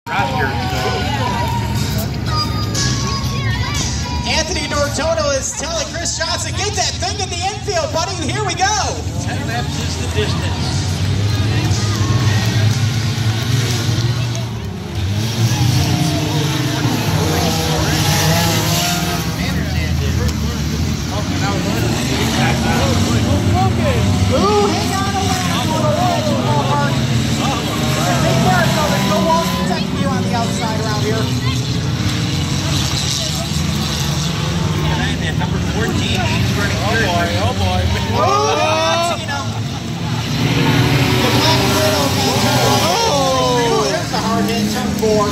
Anthony Nortono is telling Chris Johnson, get that thing in the infield, buddy. Here we go. 10 laps is the distance. Ooh, hang on a little more. Take care of it. No walls protecting you on the outside around here. And number 14, he's running third. Oh boy. Tina. The Black Widow got turned. Oh, there's a hard hit. Turn 4.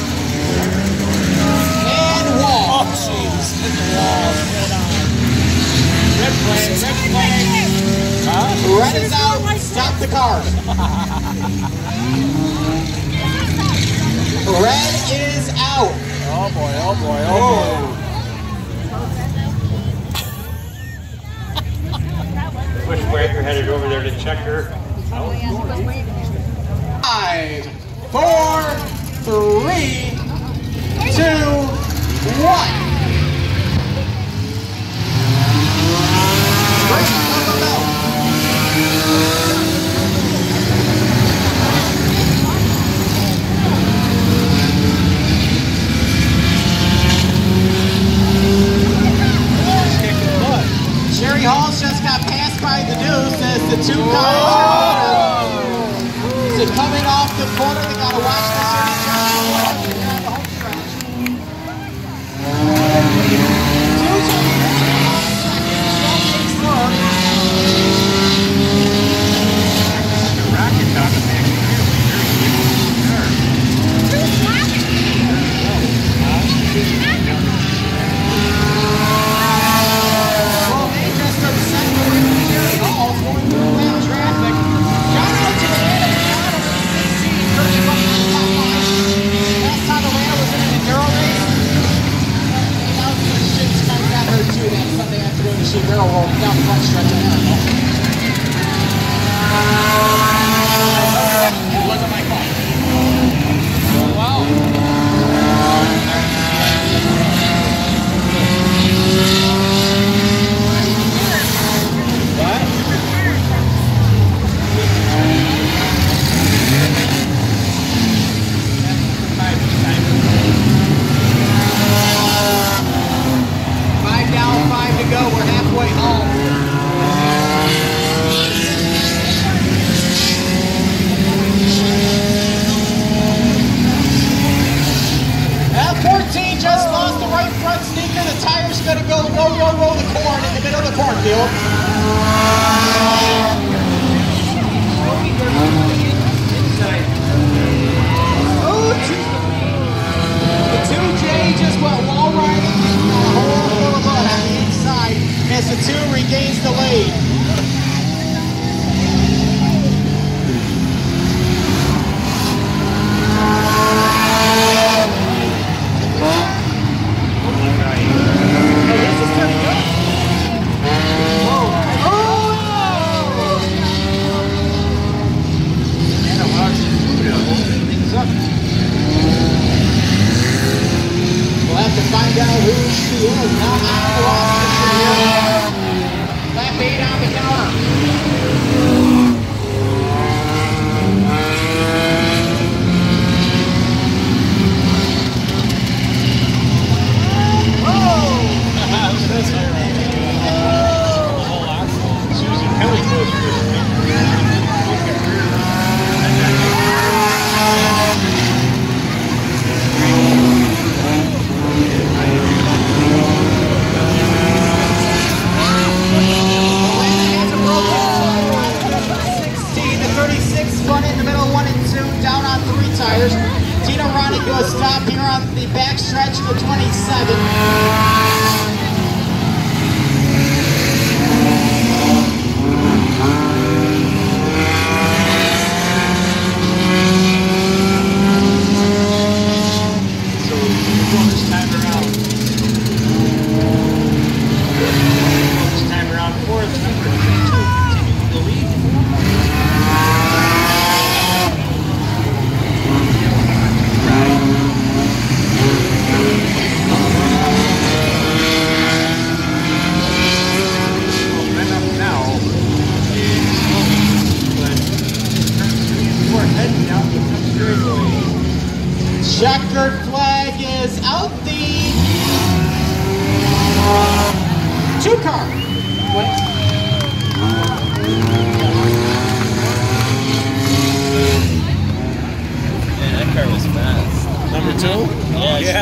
And wall. Oh, jeez. Hit the wall. Red flag. Red flag. Huh? Red is out. Stop the car. Red is out. Oh boy. Oh boy. Oh boy. Which way you're headed over there to check her out? 5, 4, 3, 2, 1. Sherry Halls just got passed by the Deuce as the 2 cars so coming off the corner. They gotta watch this here. Sunday afternoon, she barrel rolled down the front stretch of Marathon. It wasn't my fault. Oh, wow. Go. We're halfway home. F14 just lost the right front sneaker. The tire's going to go roll the corn in the middle of the cornfield. The 2J just went wall riding. A hole full of mud on the inside as the 2 regains the lead. Oh, this is pretty good. Whoa. Oh! And a lot of food to open things up. We'll have to find out who she is. Not out of Washington here. Lap 8 on the counter. Tina running to a stop here on the back stretch of the 27.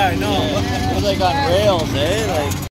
Yeah, I know. It's like on rails, eh? Like.